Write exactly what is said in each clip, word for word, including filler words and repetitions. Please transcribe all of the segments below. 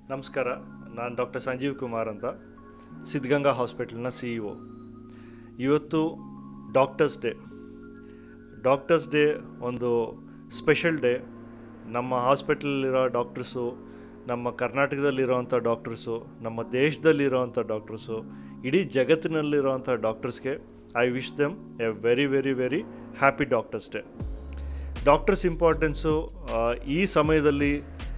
ನಮಸ್ಕಾರ. ನಾನು ಡಾಕ್ಟರ್ ಸಂಜೀವ್ ಕುಮಾರ್ ಅಂತ, ಸಿದ್ಧಗಂಗಾ ಹಾಸ್ಪಿಟಲ್ನ ಸಿ ಇ ಒ. ಇವತ್ತು ಡಾಕ್ಟರ್ಸ್ ಡೇ. ಡಾಕ್ಟರ್ಸ್ ಡೇ ಒಂದು ಸ್ಪೆಷಲ್ ಡೇ. ನಮ್ಮ ಹಾಸ್ಪಿಟಲಲ್ಲಿರೋ ಡಾಕ್ಟರ್ಸು, ನಮ್ಮ ಕರ್ನಾಟಕದಲ್ಲಿರೋವಂಥ ಡಾಕ್ಟರ್ಸು, ನಮ್ಮ ದೇಶದಲ್ಲಿರೋವಂಥ ಡಾಕ್ಟರ್ಸು, ಇಡೀ ಜಗತ್ತಿನಲ್ಲಿರೋವಂಥ ಡಾಕ್ಟರ್ಸ್ಗೆ I wish them a very very very happy doctors day. Doctors importance ಈ ಸಮಯದಲ್ಲಿ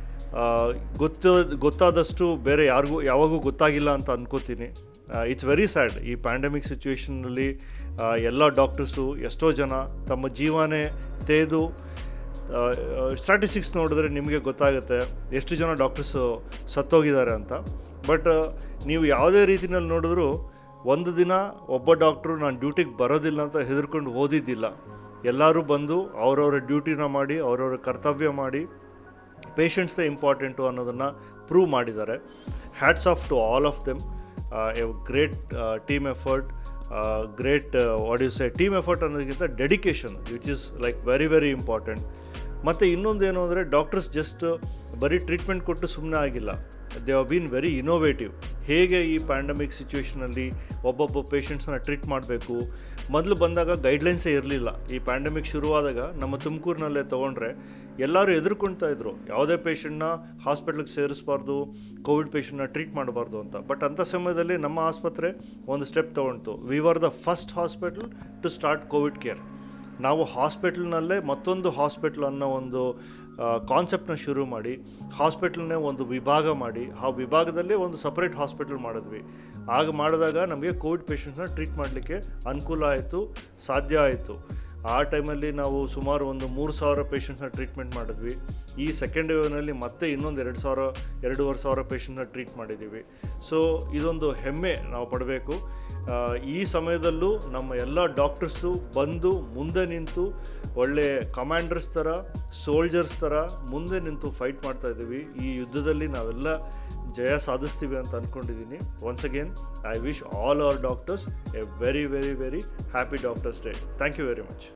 ಗೊತ್ತ ಗೊತ್ತಾದಷ್ಟು ಬೇರೆ ಯಾರಿಗೂ ಯಾವಾಗೂ ಗೊತ್ತಾಗಿಲ್ಲ ಅಂತ ಅನ್ಕೋತೀನಿ. It's very sad. ಈ ಪ್ಯಾಂಡಮಿಕ್ ಸಿಚುವೇಷನ್ನಲ್ಲಿ ಎಲ್ಲ ಡಾಕ್ಟರ್ಸು ಎಷ್ಟೋ ಜನ ತಮ್ಮ ಜೀವನೇ ತೇದು, ಸ್ಟ್ಯಾಟಿಸ್ಟಿಕ್ಸ್ ನೋಡಿದ್ರೆ ನಿಮಗೆ ಗೊತ್ತಾಗುತ್ತೆ ಎಷ್ಟು ಜನ ಡಾಕ್ಟರ್ಸು ಸತ್ತೋಗಿದ್ದಾರೆ ಅಂತ. ಬಟ್ ನೀವು ಯಾವುದೇ ರೀತಿಯಲ್ಲಿ ನೋಡಿದ್ರೂ ಒಂದು ದಿನ ಒಬ್ಬ ಡಾಕ್ಟ್ರು ನಾನು ಡ್ಯೂಟಿಗೆ ಬರೋದಿಲ್ಲ ಅಂತ ಹೆದರ್ಕೊಂಡು ಓದಿದ್ದಿಲ್ಲ. ಎಲ್ಲರೂ ಬಂದು ಅವರವರ ಡ್ಯೂಟಿನ ಮಾಡಿ, ಅವರವರ ಕರ್ತವ್ಯ ಮಾಡಿ, ಪೇಷಂಟ್ಸೇ ಇಂಪಾರ್ಟೆಂಟು ಅನ್ನೋದನ್ನು ಪ್ರೂವ್ ಮಾಡಿದ್ದಾರೆ. Hats off to all of them. A great team effort, great what you say team effort ಅನ್ನೋದಕ್ಕಿಂತ dedication which is like very very important. ಮತ್ತು ಇನ್ನೊಂದೇನು ಅಂದರೆ ಡಾಕ್ಟರ್ಸ್ ಜಸ್ಟ್ ಬರೀ ಟ್ರೀಟ್ಮೆಂಟ್ ಕೊಟ್ಟು ಸುಮ್ಮನೆ ಆಗಿಲ್ಲ. They have been very innovative. ಹೇಗೆ ಈ ಪ್ಯಾಂಡಮಿಕ್ ಸಿಚುವೇಷನಲ್ಲಿ ಒಬ್ಬೊಬ್ಬ ಪೇಷಂಟ್ಸನ್ನ ಟ್ರೀಟ್ ಮಾಡಬೇಕು. ಮೊದಲು ಬಂದಾಗ ಗೈಡ್ಲೈನ್ಸೇ ಇರಲಿಲ್ಲ. ಈ ಪ್ಯಾಂಡಮಿಕ್ ಶುರುವಾದಾಗ ನಮ್ಮ ತುಮಕೂರಿನಲ್ಲೇ ತೊಗೊಂಡ್ರೆ ಎಲ್ಲರೂ ಎದುರ್ಕೊಳ್ತಾ ಇದ್ರು, ಯಾವುದೇ ಪೇಷಂಟ್ನ ಹಾಸ್ಪಿಟ್ಲಿಗೆ ಸೇರಿಸಬಾರ್ದು, ಕೋವಿಡ್ ಪೇಷಂಟ್ನ ಟ್ರೀಟ್ ಮಾಡಬಾರ್ದು ಅಂತ. ಬಟ್ ಅಂಥ ಸಮಯದಲ್ಲಿ ನಮ್ಮ ಆಸ್ಪತ್ರೆ ಒಂದು ಸ್ಟೆಪ್ ತೊಗೊಳ್ತು. We are the first hospital to start covid care. ನಾವು ಹಾಸ್ಪಿಟಲ್ನಲ್ಲೇ ಮತ್ತೊಂದು ಹಾಸ್ಪಿಟ್ಲ್ ಅನ್ನೋ ಒಂದು ಕಾನ್ಸೆಪ್ಟನ್ನ ಶುರು ಮಾಡಿ, ಹಾಸ್ಪಿಟಲ್ನೇ ಒಂದು ವಿಭಾಗ ಮಾಡಿ, ಆ ವಿಭಾಗದಲ್ಲೇ ಒಂದು ಸಪ್ರೇಟ್ ಹಾಸ್ಪಿಟಲ್ ಮಾಡಿದ್ವಿ. ಆಗ ಮಾಡಿದಾಗ ನಮಗೆ ಕೋವಿಡ್ ಪೇಷಂಟ್ಸ್ನ ಟ್ರೀಟ್ ಮಾಡಲಿಕ್ಕೆ ಅನುಕೂಲ ಆಯಿತು, ಸಾಧ್ಯ ಆಯಿತು. ಆ ಟೈಮಲ್ಲಿ ನಾವು ಸುಮಾರು ಒಂದು ಮೂರು ಸಾವಿರ ಪೇಷಂಟ್ಸ್ನ ಟ್ರೀಟ್ಮೆಂಟ್ ಮಾಡಿದ್ವಿ. ಈ ಸೆಕೆಂಡ್ ವೇವ್ನಲ್ಲಿ ಮತ್ತೆ ಇನ್ನೊಂದು ಎರಡು ಸಾವಿರ ಎರಡೂವರೆ ಸಾವಿರ ಪೇಷಂಟ್ನ ಟ್ರೀಟ್ ಮಾಡಿದ್ದೀವಿ. ಸೊ ಇದೊಂದು ಹೆಮ್ಮೆ ನಾವು ಪಡಬೇಕು. ಈ ಸಮಯದಲ್ಲೂ ನಮ್ಮ ಎಲ್ಲ ಡಾಕ್ಟರ್ಸು ಬಂದು ಮುಂದೆ ನಿಂತು ಒಳ್ಳೆ ಕಮಾಂಡರ್ಸ್ ಥರ, ಸೋಲ್ಜರ್ಸ್ ಥರ ಮುಂದೆ ನಿಂತು ಫೈಟ್ ಮಾಡ್ತಾ ಇದ್ದೀವಿ. ಈ ಯುದ್ಧದಲ್ಲಿ ನಾವೆಲ್ಲ ಜಯ ಸಾಧಿಸ್ತೀವಿ ಅಂತ ಅಂದ್ಕೊಂಡಿದ್ದೀನಿ. Once again I wish all our doctors a very very very happy doctors day. Thank you very much.